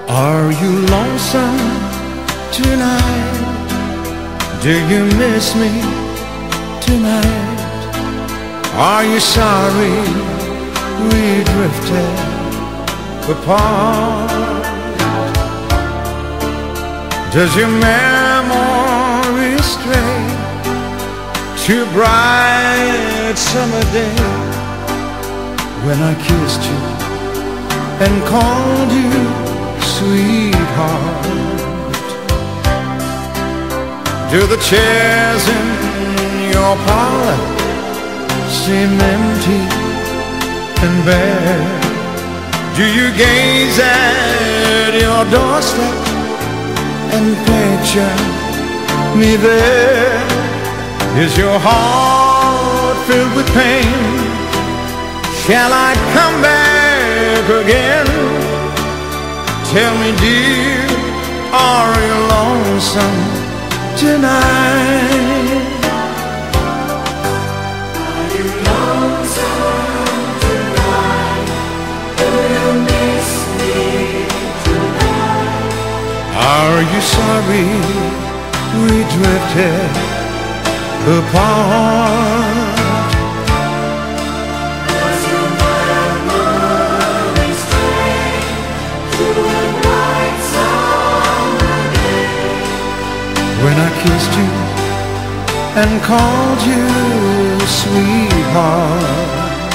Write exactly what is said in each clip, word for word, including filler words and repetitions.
Are you lonesome tonight? Do you miss me tonight? Are you sorry we drifted apart? Does your memory stray to a bright summer day when I kissed you and called you sweetheart? Do the chairs in your parlor seem empty and bare? Do you gaze at your doorstep and picture me there? Is your heart filled with pain? Shall I come back again? Tell me, dear, are you lonesome tonight? Are you lonesome tonight? Do you miss me tonight? Are you sorry we drifted apart? Does your memory stray to a bright summer day When I kissed you and called you sweetheart?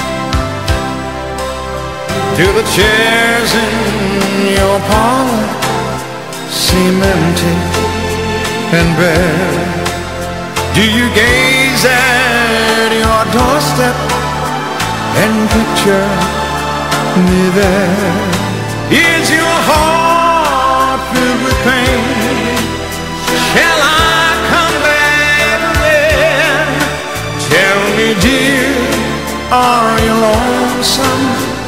Do the chairs in your parlor seem empty and bare? Do you gaze at your doorstep and picture me there? Is your heart filled with pain? Shall I come back again? Tell me, dear, are you lonesome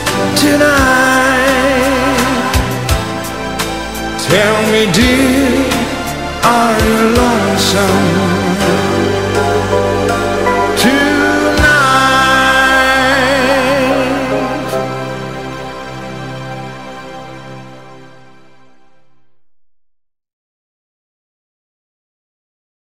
tonight? Tell me, dear, are you lonesome